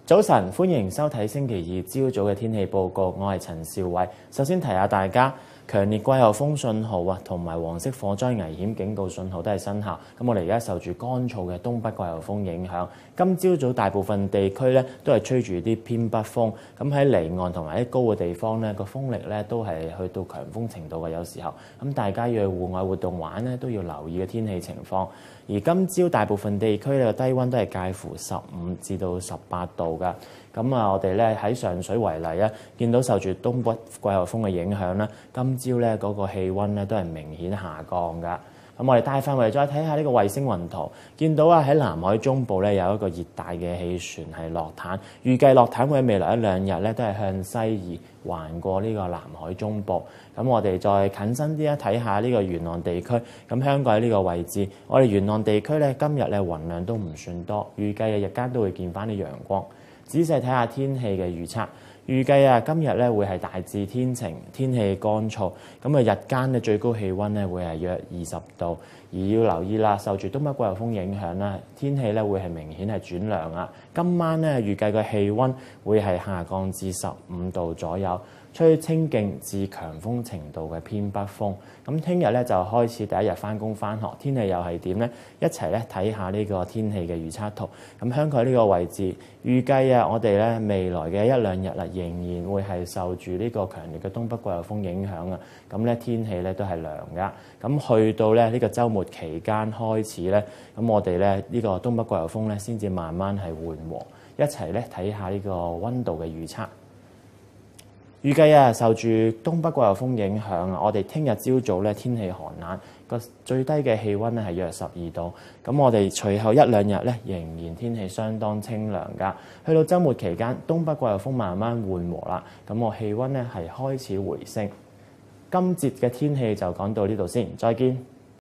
早晨，歡迎收睇星期二朝早嘅天氣報告。我係陳兆偉。首先提下大家，強烈季候風信號啊，同埋黃色火災危險警告信號都係生效。咁我哋而家受住乾燥嘅東北季候風影響，今朝早大部分地區咧都係吹住啲偏北風。咁喺離岸同埋喺高嘅地方咧，個風力咧都係去到強風程度嘅。有時候咁大家要去戶外活動玩咧，都要留意嘅天氣情況。而今朝大部分地區咧個低溫都係介乎15至到18度㗎。咁我哋咧喺上水為例啊，見到受住東北季候風嘅影響啦，今朝咧嗰個氣温咧都係明顯下降㗎。咁我哋帶範圍再睇下呢個衛星雲圖，見到喺南海中部咧有一個熱帶嘅氣旋係落毯，預計落毯會喺未來一兩日咧都係向西移橫過呢個南海中部。咁我哋再近身啲睇下呢個沿岸地區，咁香港喺呢個位置，我哋沿岸地區咧今日咧雲量都唔算多，預計日間都會見翻啲陽光。仔細睇下天氣嘅預測，預計今日咧會係大致天晴，天氣乾燥。咁日間咧最高氣温咧會係約20度，而要留意啦，受住東北季候風影響啦，天氣咧會係明顯係轉涼啊。今晚咧預計個氣温會係下降至15度左右，吹清勁至強風程度嘅偏北風。咁聽日咧就開始第一日翻工翻學，天氣又係點呢？一齊咧睇下呢個天氣嘅預測圖。咁香港呢個位置預計我哋咧未來嘅一兩日啦，仍然會係受住呢個強烈嘅東北季候風影響啊。咁咧天氣咧都係涼㗎。咁去到咧呢個週末期間開始咧，咁我哋咧呢個東北季候風咧先至慢慢係緩和。一齊咧睇下呢個温度嘅預測。預計受住東北季候風影響我哋聽日朝早咧天氣寒冷，個最低嘅氣温咧係約12度。咁我哋隨後一兩日咧仍然天氣相當清涼㗎。去到週末期間，東北季候風慢慢緩和啦，咁個氣温咧係開始回升。今節嘅天氣就講到呢度先，再見。